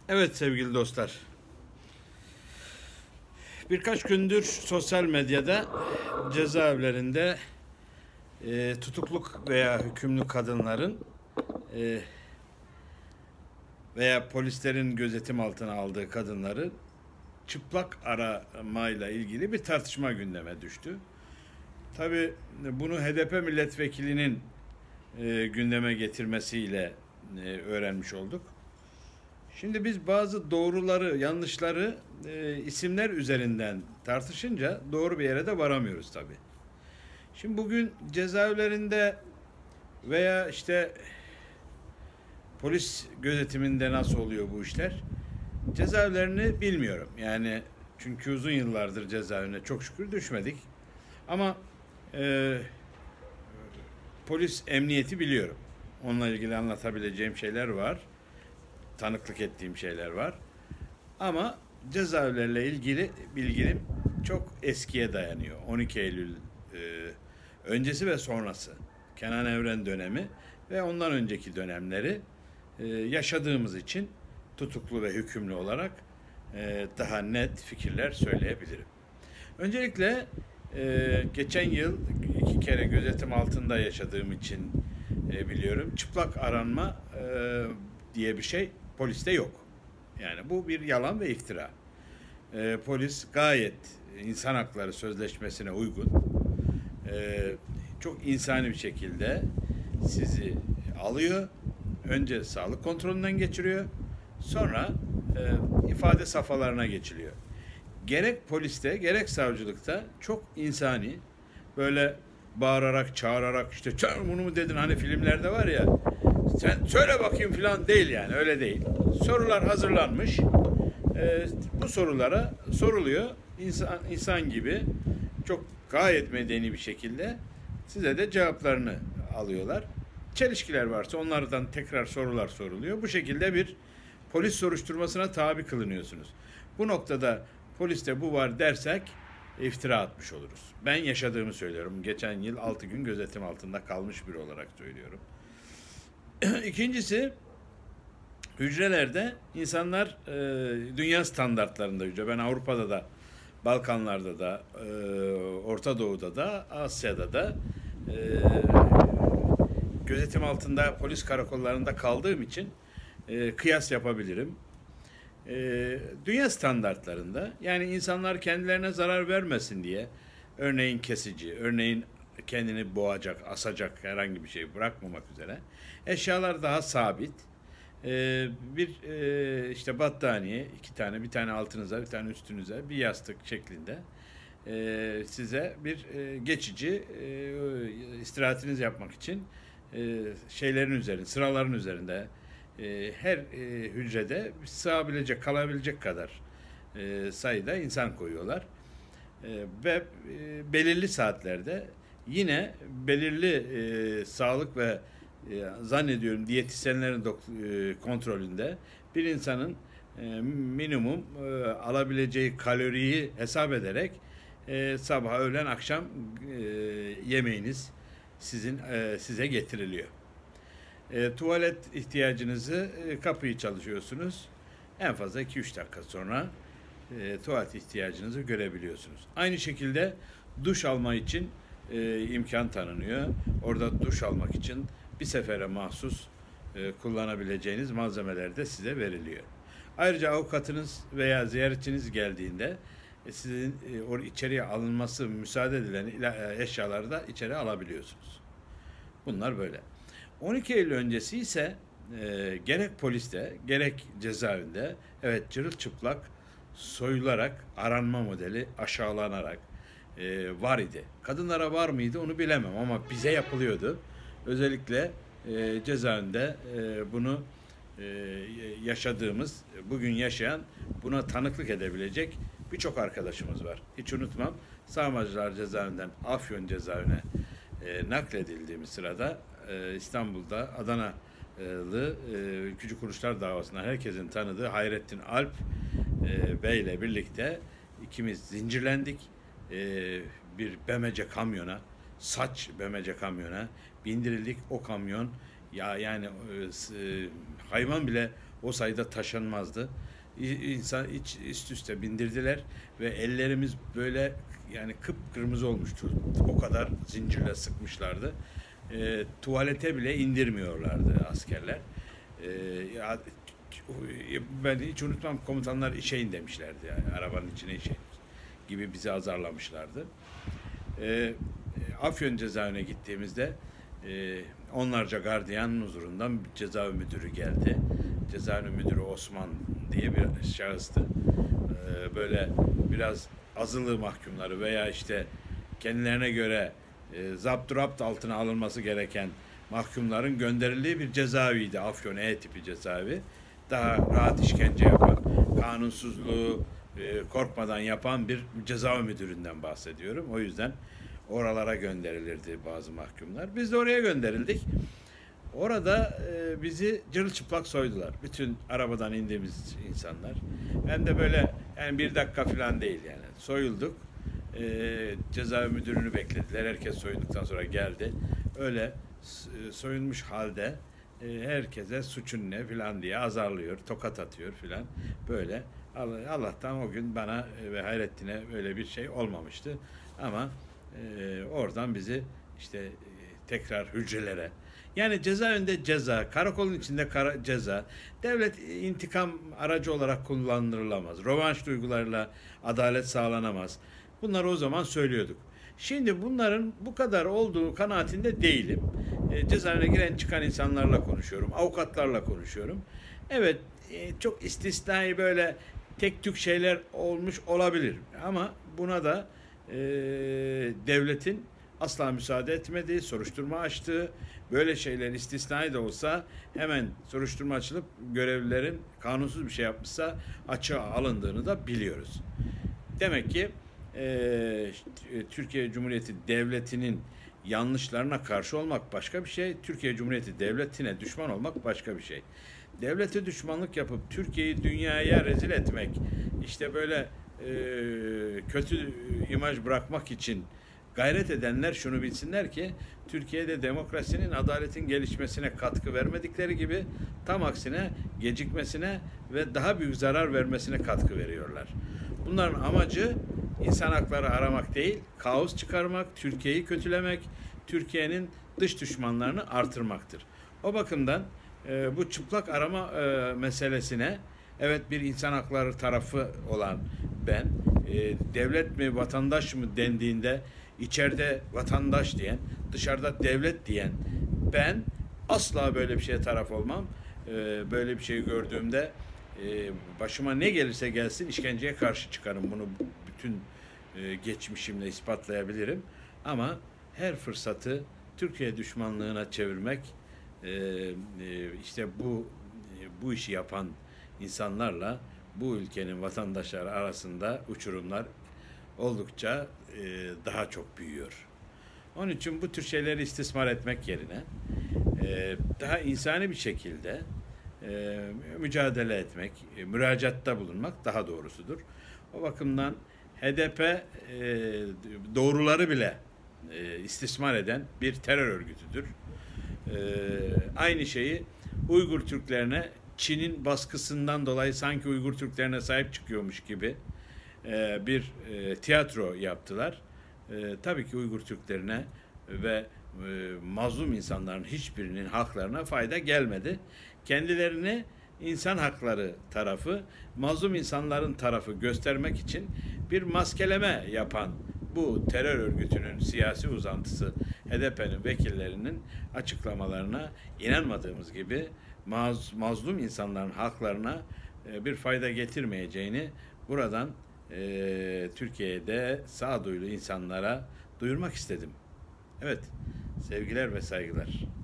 Evet sevgili dostlar, birkaç gündür sosyal medyada cezaevlerinde tutukluk veya hükümlü kadınların veya polislerin gözetim altına aldığı kadınları çıplak aramayla ilgili bir tartışma gündeme düştü. Tabii bunu HDP milletvekilinin gündeme getirmesiyle öğrenmiş olduk. Şimdi biz bazı doğruları, yanlışları isimler üzerinden tartışınca doğru bir yere de varamıyoruz tabii. Şimdi bugün cezaevlerinde veya işte polis gözetiminde nasıl oluyor bu işler? Cezaevlerini bilmiyorum. Yani çünkü uzun yıllardır cezaevine çok şükür düşmedik. Ama polis emniyeti biliyorum. Onunla ilgili anlatabileceğim şeyler var. Tanıklık ettiğim şeyler var. Ama cezaevleriyle ilgili bilgim çok eskiye dayanıyor. 12 Eylül öncesi ve sonrası. Kenan Evren dönemi ve ondan önceki dönemleri yaşadığımız için tutuklu ve hükümlü olarak daha net fikirler söyleyebilirim. Öncelikle geçen yıl 2 kere gözetim altında yaşadığım için biliyorum. Çıplak aranma diye bir şey poliste yok. Yani bu bir yalan ve iftira. Polis gayet insan hakları sözleşmesine uygun, çok insani bir şekilde sizi alıyor. Önce sağlık kontrolünden geçiriyor. Sonra ifade safhalarına geçiliyor. Gerek poliste gerek savcılıkta çok insani, böyle bağırarak çağırarak işte bunu mu dedin hani filmlerde var ya, sen söyle bakayım falan değil, yani öyle değil. Sorular hazırlanmış. Bu sorulara soruluyor. İnsan gibi çok gayet medeni bir şekilde size de cevaplarını alıyorlar. Çelişkiler varsa onlardan tekrar sorular soruluyor. Bu şekilde bir polis soruşturmasına tabi kılınıyorsunuz. Bu noktada poliste bu var dersek iftira atmış oluruz. Ben yaşadığımı söylüyorum. Geçen yıl 6 gün gözetim altında kalmış biri olarak söylüyorum. İkincisi, hücrelerde insanlar dünya standartlarında hücre. Ben Avrupa'da da, Balkanlarda da, Orta Doğu'da da, Asya'da da gözetim altında polis karakollarında kaldığım için kıyas yapabilirim. Dünya standartlarında, yani insanlar kendilerine zarar vermesin diye, örneğin kesici, örneğin kendini boğacak, asacak herhangi bir şey bırakmamak üzere eşyalar daha sabit. Bir işte battaniye, 2 tane, bir tane altınıza, bir tane üstünüze, bir yastık şeklinde size bir geçici istirahatiniz yapmak için şeylerin üzerinde, sıraların üzerinde her hücrede sığabilecek, kalabilecek kadar sayıda insan koyuyorlar. Ve belirli saatlerde yine belirli sağlık ve zannediyorum diyetisyenlerin kontrolünde bir insanın minimum alabileceği kaloriyi hesap ederek sabah, öğlen, akşam yemeğiniz size getiriliyor. Tuvalet ihtiyacınızı kapıyı çalışıyorsunuz. En fazla 2-3 dakika sonra tuvalet ihtiyacınızı görebiliyorsunuz. Aynı şekilde duş alma için imkan tanınıyor. Orada duş almak için bir sefere mahsus kullanabileceğiniz malzemeler de size veriliyor. Ayrıca avukatınız veya ziyaretçiniz geldiğinde sizin içeriye alınması müsaade edilen eşyaları da içeri alabiliyorsunuz. Bunlar böyle. 12 Eylül öncesi ise gerek poliste gerek cezaevinde evet çırılçıplak soyularak aranma modeli aşağılanarak var idi. Kadınlara var mıydı onu bilemem ama bize yapılıyordu. Özellikle cezaevinde bunu yaşadığımız, bugün yaşayan, buna tanıklık edebilecek birçok arkadaşımız var. Hiç unutmam, Sağmacılar cezaevinden Afyon cezaevine nakledildiğimiz sırada İstanbul'da Adanalı Ülkücü Kuruluşlar davasında herkesin tanıdığı Hayrettin Alp Bey ile birlikte ikimiz zincirlendik. Bir BMC kamyona, saç BMC kamyona bindirildik. O kamyon yani hayvan bile o sayıda taşınmazdı. İnsan üst üste bindirdiler ve ellerimiz böyle yani kıpkırmızı olmuştu. O kadar zincirle sıkmışlardı. Tuvalete bile indirmiyorlardı askerler. Ya, ben hiç unutmam, komutanlar işe in demişlerdi, yani arabanın içine işe gibi bizi azarlamışlardı. Afyon cezaevine gittiğimizde onlarca gardiyanın huzurundan bir cezaevi müdürü geldi. Cezaevi müdürü Osman diye bir şahıstı. Böyle biraz azılı mahkumları veya işte kendilerine göre zapturapt altına alınması gereken mahkumların gönderildiği bir cezaeviydi. Afyon E tipi cezaevi. Daha rahat işkence yapan, kanunsuzluğu korkmadan yapan bir cezaevi müdüründen bahsediyorum. O yüzden oralara gönderilirdi bazı mahkumlar. Biz de oraya gönderildik. Orada bizi cırılçıplak soydular. Bütün arabadan indiğimiz insanlar. Hem de böyle yani bir dakika falan değil yani. Soyulduk. Cezaevi müdürünü beklediler. Herkes soyunduktan sonra geldi. Öyle soyunmuş halde herkese suçun ne filan diye azarlıyor, tokat atıyor filan. Böyle Allah'tan o gün bana ve Hayrettin'e öyle bir şey olmamıştı. Ama oradan bizi işte tekrar hücrelere, yani cezaevinde ceza, karakolun içinde ceza, devlet intikam aracı olarak kullanılamaz. Rövanş duygularıyla adalet sağlanamaz. Bunları o zaman söylüyorduk. Şimdi bunların bu kadar olduğu kanaatinde değilim. Cezaevine giren çıkan insanlarla konuşuyorum, avukatlarla konuşuyorum. Evet, çok istisnai böyle tek tük şeyler olmuş olabilir. Ama buna da devletin asla müsaade etmediği, soruşturma açtığı, böyle şeyler istisnai de olsa hemen soruşturma açılıp görevlilerin kanunsuz bir şey yapmışsa açığa alındığını da biliyoruz. Demek ki Türkiye Cumhuriyeti Devleti'nin yanlışlarına karşı olmak başka bir şey, Türkiye Cumhuriyeti Devleti'ne düşman olmak başka bir şey. Devlete düşmanlık yapıp Türkiye'yi dünyaya rezil etmek, işte böyle kötü imaj bırakmak için gayret edenler şunu bilsinler ki Türkiye'de demokrasinin, adaletin gelişmesine katkı vermedikleri gibi tam aksine gecikmesine ve daha büyük zarar vermesine katkı veriyorlar. Bunların amacı insan hakları aramak değil, kaos çıkarmak, Türkiye'yi kötülemek, Türkiye'nin dış düşmanlarını artırmaktır. O bakımdan bu çıplak arama meselesine evet bir insan hakları tarafı olan ben, devlet mi vatandaş mı dendiğinde içeride vatandaş diyen, dışarıda devlet diyen ben asla böyle bir şeye taraf olmam. Böyle bir şey gördüğümde başıma ne gelirse gelsin işkenceye karşı çıkarım. Bunu bütün geçmişimle ispatlayabilirim. Ama her fırsatı Türkiye düşmanlığına çevirmek, işte bu işi yapan insanlarla bu ülkenin vatandaşları arasında uçurumlar oldukça daha çok büyüyor. Onun için bu tür şeyleri istismar etmek yerine daha insani bir şekilde mücadele etmek, müracaatta bulunmak daha doğrusudur. O bakımdan HDP doğruları bile istismar eden bir terör örgütüdür. Aynı şeyi Uygur Türklerine Çin'in baskısından dolayı sanki Uygur Türklerine sahip çıkıyormuş gibi bir tiyatro yaptılar. Tabii ki Uygur Türklerine ve mazlum insanların hiçbirinin haklarına fayda gelmedi. Kendilerini insan hakları tarafı, mazlum insanların tarafı göstermek için bir maskeleme yapan bu terör örgütünün siyasi uzantısı HDP'nin vekillerinin açıklamalarına inanmadığımız gibi mazlum insanların haklarına bir fayda getirmeyeceğini buradan Türkiye'de sağduyulu insanlara duyurmak istedim. Evet, sevgiler ve saygılar.